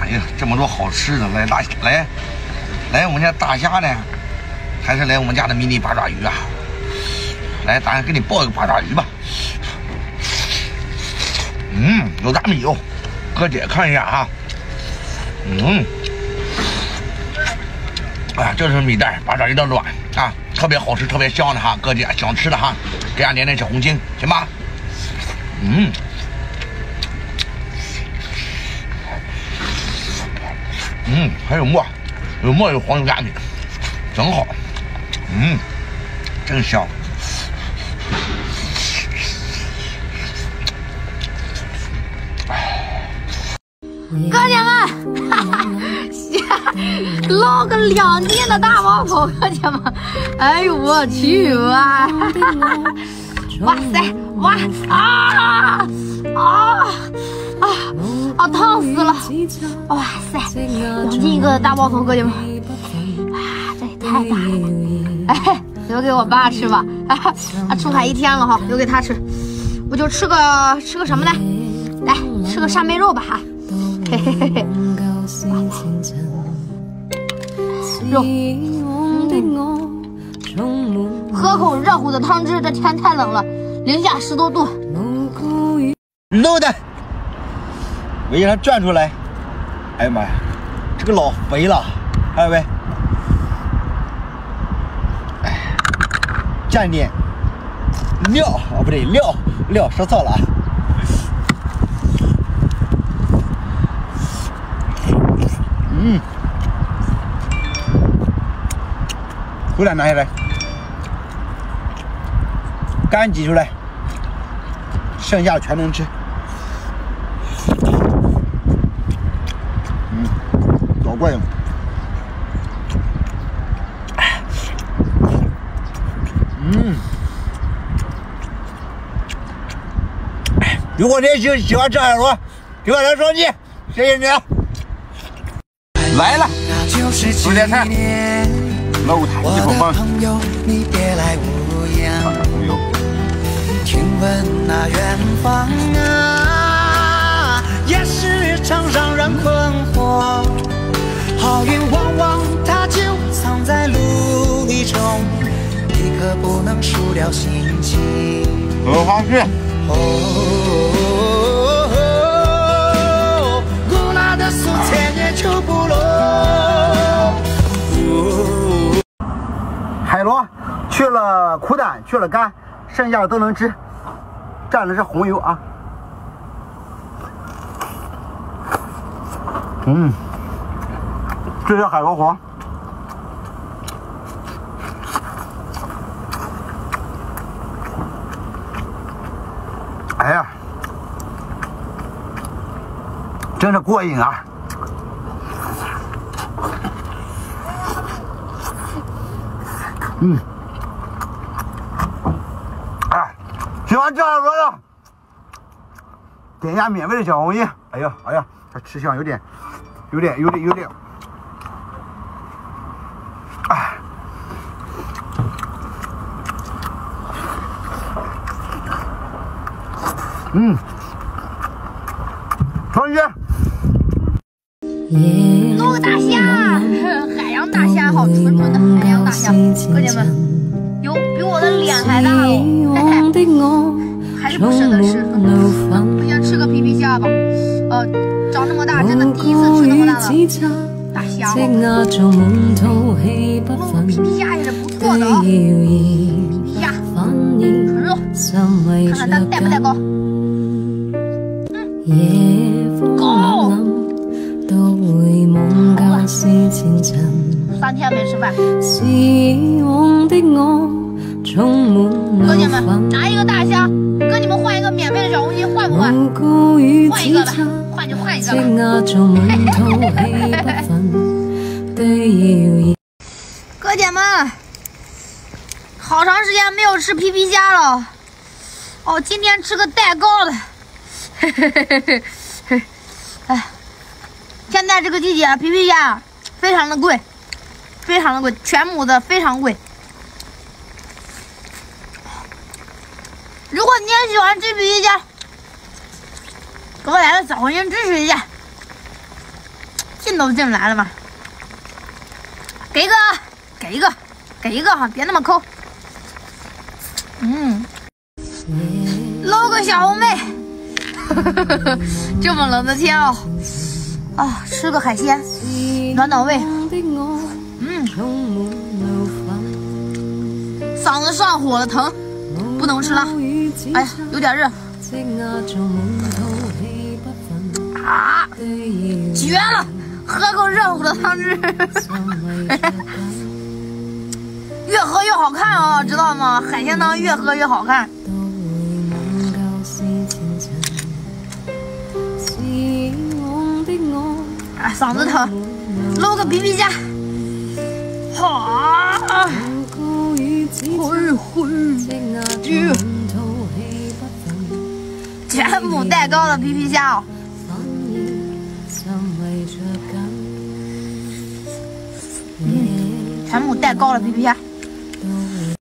哎呀，这么多好吃的，来我们家大虾呢，还是来我们家的迷你八爪鱼啊？来，大家给你爆一个八爪鱼吧。有大米油，哥姐看一下啊。啊，这是米袋八爪鱼的卵啊，特别好吃，特别香的哈，哥姐想吃的哈，给俺点点小红心，行吧？还有沫，有沫有黄油加米，真好，真香。 哥姐们，捞个2斤的大毛头，哥姐们，哎呦我去哇！哇塞，哇烫死了！哇塞，2斤一个大毛头，哥姐们，这也太大了吧！哎，留给我爸吃吧，出海1天了哈，留给他吃，我就吃个什么呢？来吃个扇贝肉吧哈。嘿嘿嘿嘿，肉，喝口热乎的汤汁，这天太冷了，零下10多度。 漏的，我给它转出来。哎呀妈呀，这个老肥了，看到没？哎，蘸点料，哦不对，料说错了。口袋拿下来，干挤出来，剩下的全能吃。老怪了。如果你喜欢吃海螺，给我点双击，谢谢你啊！ 来了，吃点菜。露台一口饭，看看朋友。 听闻那远方啊，也是常让人困惑。好运往往它就藏在路里中，一颗不能输掉心情。 荷花蟹。 古老的苏千年秋不落。 海螺去了苦胆，去了肝，剩下的都能吃。蘸的是红油啊。这是海螺黄。哎呀，真是过瘾啊！喜欢吃海螺的，点一下免费的小红心。哎呀，它吃相有点，同学， 弄个大虾，海洋大虾，好纯的海洋大虾，哥姐们，有比我的脸还大哦，还是不舍得吃，我先吃个皮皮虾吧。长这么大，真的第一次吃那么大的大虾哦。皮皮虾也是不错的啊，皮皮虾，纯肉，看看它带不带膏。高，3天没吃饭。哥姐们，拿一个大虾，跟你们换一个免费的小红心，换不换？换一个吧，换就换一个吧。哥姐们，好长时间没有吃皮皮虾了，今天吃个带膏的。哎，现在这个季节皮皮虾非常的贵，全母的非常贵。如果你也喜欢吃皮皮虾，给我来个小红心支持一下。 进都进来了嘛。给一个，给一个，给一个哈，别那么抠。搂个小红妹，这么冷的天哦，啊，吃个海鲜，暖暖胃。嗓子上火了，疼，不能吃了。哎呀，有点热。啊，绝了！喝口热乎的汤汁，越喝越好看啊，知道吗？海鲜汤越喝越好看。啊，嗓子疼，搂个皮皮虾。好，全部带膏的皮皮虾哦。全部带膏的皮皮虾。